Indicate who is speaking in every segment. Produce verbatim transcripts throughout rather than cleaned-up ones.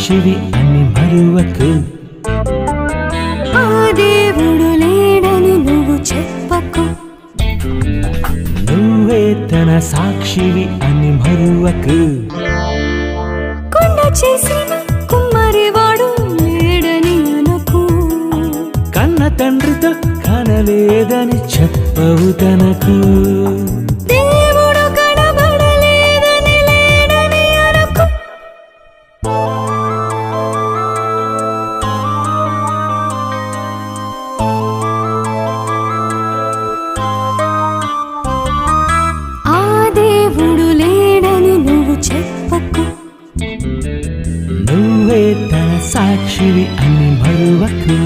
Speaker 1: సాక్షివి అని మరువకు.
Speaker 2: ఆ దేవుడు లేడని నువ్వు చెప్పకు.
Speaker 1: నువ్వే తన సాక్షివి అని మరువకు.
Speaker 2: కొండ చేసిన కుమ్మరివాడు లేడని అనకు.
Speaker 1: కన్న తండ్రితో కనలేదని చెప్పవు తనకు.
Speaker 2: దేవుడు కనబడలేదని లేడని అనకు. ఆ దేవుడు లేడని నువ్వు చెప్పకు.
Speaker 1: నువ్వే తన సాక్షివి అని మరువకు.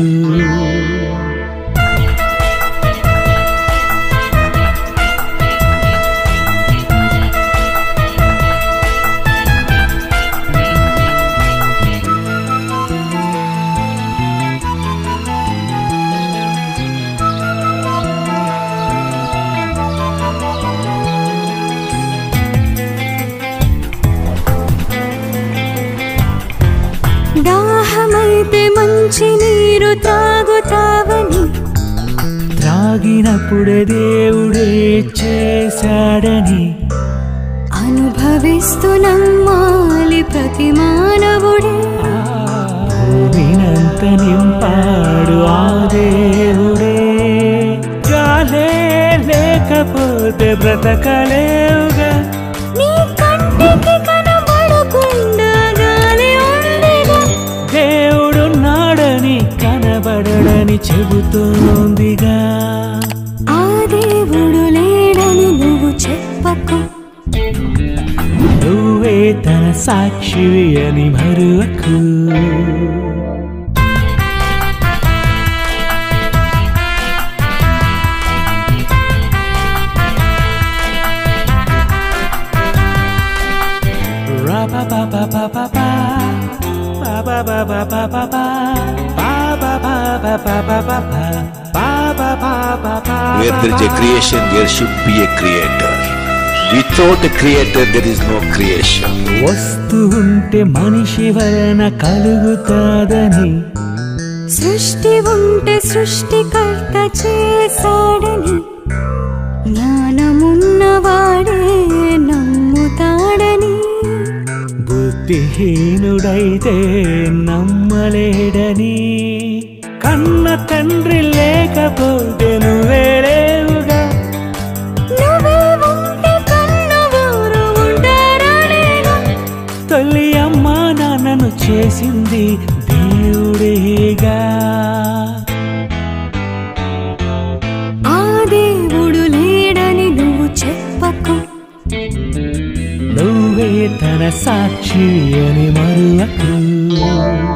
Speaker 2: దాహమైతే మంచి నీరు త్రాగుతావని,
Speaker 1: త్రాగినప్పుడే దేవుడే చేశాడని
Speaker 2: అనుభవిస్తూ నమ్మాలి ప్రతి మానవుడే.
Speaker 1: భూమినంత నింపాడు ఆ దేవుడే. గాలే లేకపోతే బ్రతకలేవుగా.
Speaker 2: నీ కంటికి కనబడకుండా గాలి ఉండేగా.
Speaker 1: దేవుడున్నాడని కనబడడని చెబుతోందిగా.
Speaker 2: ఆ దేవుడు లేడని నువ్వు చెప్పకు.
Speaker 1: నువ్వే తన సాక్షివి అని మరువకు.
Speaker 3: Where there is a creation, there should be a creator. Without a creator, there is no creation.
Speaker 1: వస్తు ఉంటే మనిషి వలన కలుగుతాదని,
Speaker 2: సృష్టి ఉంటే సృష్టికర్త చేశాడని, జ్ఞానమున్నవాడే నమ్ముతాడని,
Speaker 1: బుద్ధిహీనుడైతే నమ్మలేడని. కన్న తండ్రి లేకపోతే నువ్వే లేవుగా.
Speaker 2: నువ్వే ఉంటే కన్నవారు ఉంటారనేగా.
Speaker 1: తల్లి అమ్మా నాన్నను చేసింది దేవుడేగా.
Speaker 2: ఆ దేవుడు లేడని నువ్వు చెప్పకు.
Speaker 1: నువ్వే తన సాక్షి అని మరువకు.